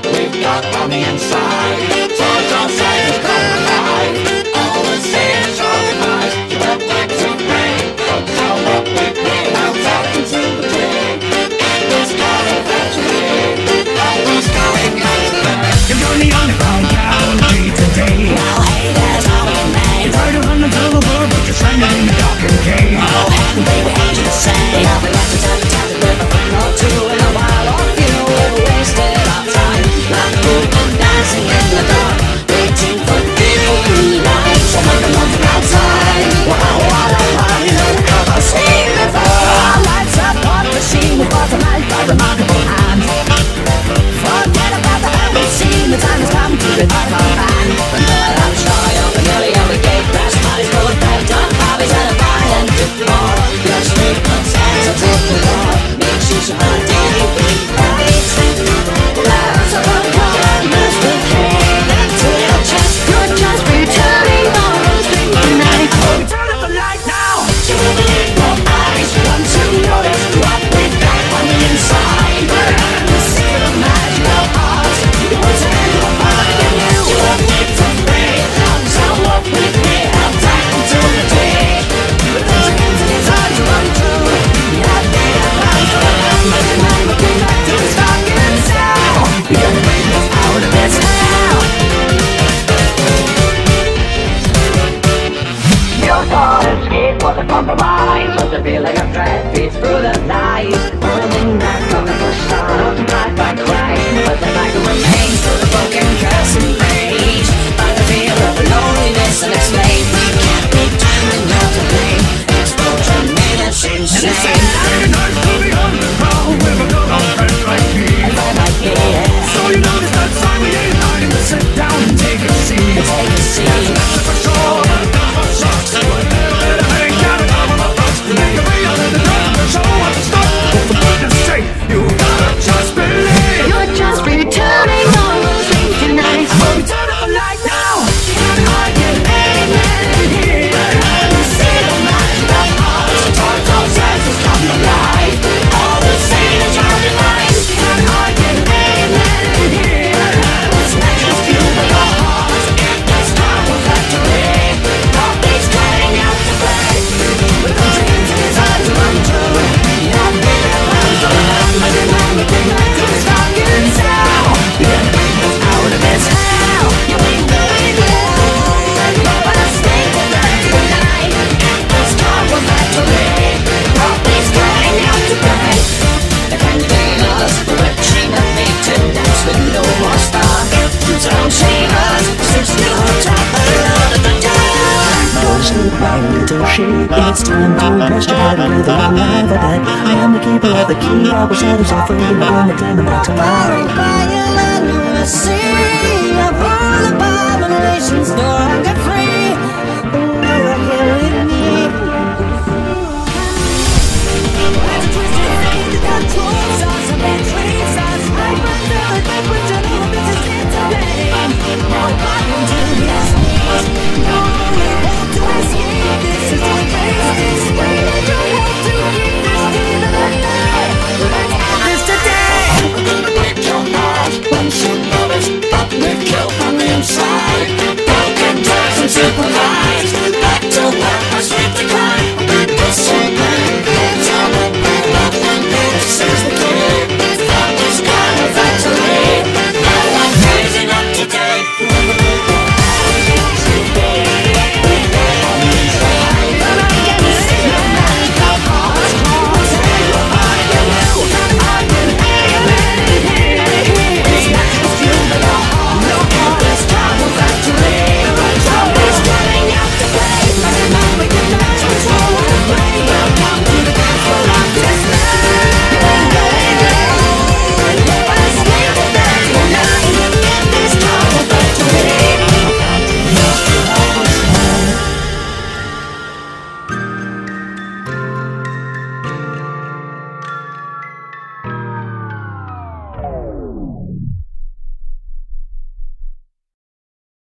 what we've got on the inside. Swords on sight has come alive. All the same as our demise. You went back to pray. Don't tell what we pay. Now back into the day. It was coming back to me. Always coming out to play. You're doing the underground country today. Well, hey, that's all we made. You try to run until the world, but you're stranded in the darkened cave. Oh, hey, baby, ain't you the same? Now we have to tell the time with a friend or two in a while. Or you we've wasted our time. Like moving, dancing in the dark, waiting for people blue lights. And I'm looking outside. Wow, what a party I've never seen before. Our lights up on the machine. We brought to life by remarkable hands. Forget about the hell we've seen. The time has come to revive our band. But I'm sure you're familiar with gay brass parties full of bad dog hobbies and a violent more. Your statements answer to the law. Makes you so deeply right. Love's a one-color master came into your chest. You're just returning all those things tonight. Oh, turn up the light now. You will believe your eyes once you notice what we've got on the inside. The secret magic of ours. It was an end of mine and you. You won't need to pray. Comes out what we pay. I'm back into the day. But those into these eyes run true. Yeah, they are bound to remember the night we came back to the stocking cell. You gotta bring us out of this hell. Your thought escape was a compromise. Was the feeling of dread beats through the night. Burning back from the first start of the night by crying. But the night remains through the broken curse and rage. By the feel of loneliness and explain. We can't be turning out to blame. Explosion made us insane. And it's very nice to be underground with a good old friend like me. And I like it, yeah. So you notice that sign we ain't hiding to sit down and take a seat. Take a seat. That's for sure, but not for sucks. Ain't got it all on the bus. Make a real in the drum. Show us the stuff. But for goodness sake, you gotta just believe. You're just returning all those things tonight. So we turn up the light now. And I can amen in here. The secret magic of ours. The torch of senses come to life. All the saints are divine. And I can amen in here. This magic's fuel for your hearts. This time we're factory. All these crying out to play. With those dreams in his eyes run true. Yeah, baby, I'm so happy. The night we came back to the stocking cell. You gotta bring us out of this hell. You ain't going good. But I stay for right tonight. This time we're factory. All these crying out to play. Can you feel us? We're dreaming made to dance with no more star. Don't save us, since you're top of the dark. Go to sleep, my little sheep. It's time to rest your head with a long life or dead. I am the keeper of the key. I was always afraid of when the demon back to life. By your land,